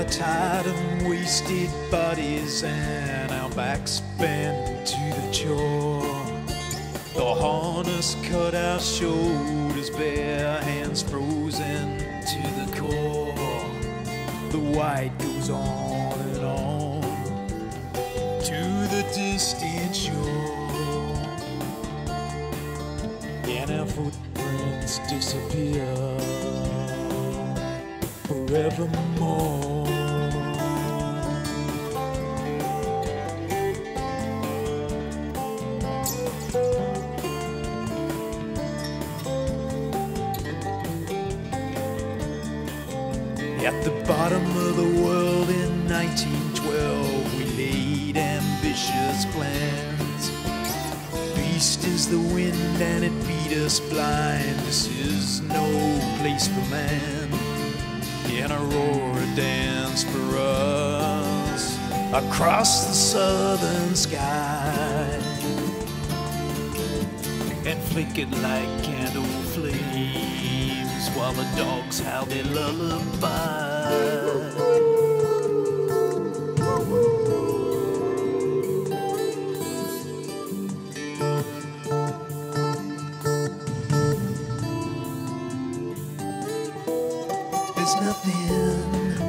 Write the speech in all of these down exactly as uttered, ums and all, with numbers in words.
tired and wasted bodies and our backs bent to the chore. The harness cut our shoulders bare, hands frozen to the core. The white goes on and on to the distant shore, and our footprints disappear forevermore. At the bottom of the world in nineteen twelve, we laid ambitious plans. Beast is the wind and it beat us blind. This is no place for man. And Aurora danced for us across the southern sky, and flickered like candle flames while the dogs howled their lullaby. There's nothing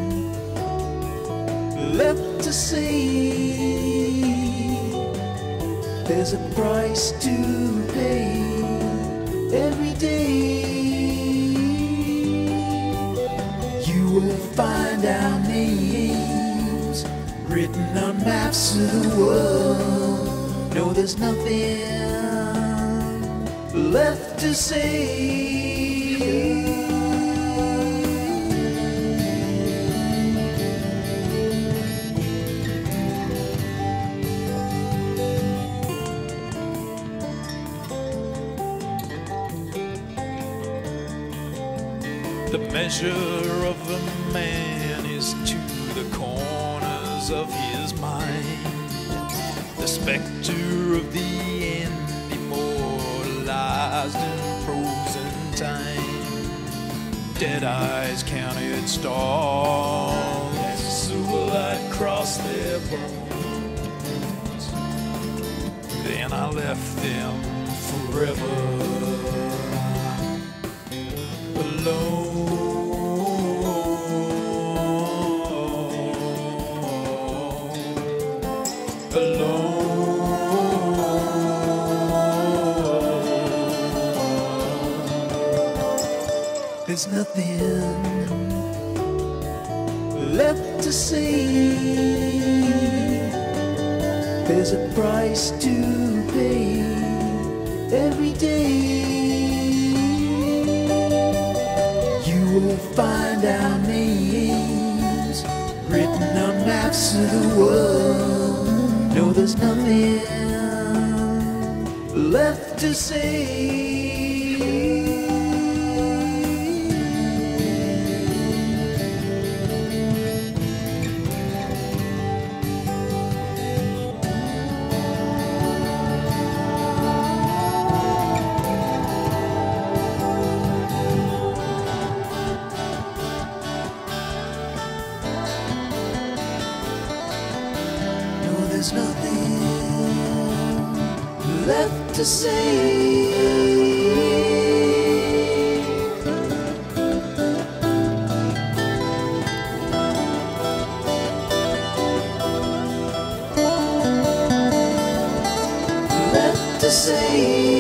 left to say. There's a price to pay every day. You will find our names written on maps of the world. No, there's nothing left to say. The measure of a man is to the corners of his mind. The specter of the end immortalized in frozen time. Dead eyes counted stars as the silverlight crossed their bones. Then I left them forever alone. There's nothing left to say. There's a price to pay every day. You will find our names written on maps of the world. No, there's nothing left to say. There's nothing left to say. Left to say.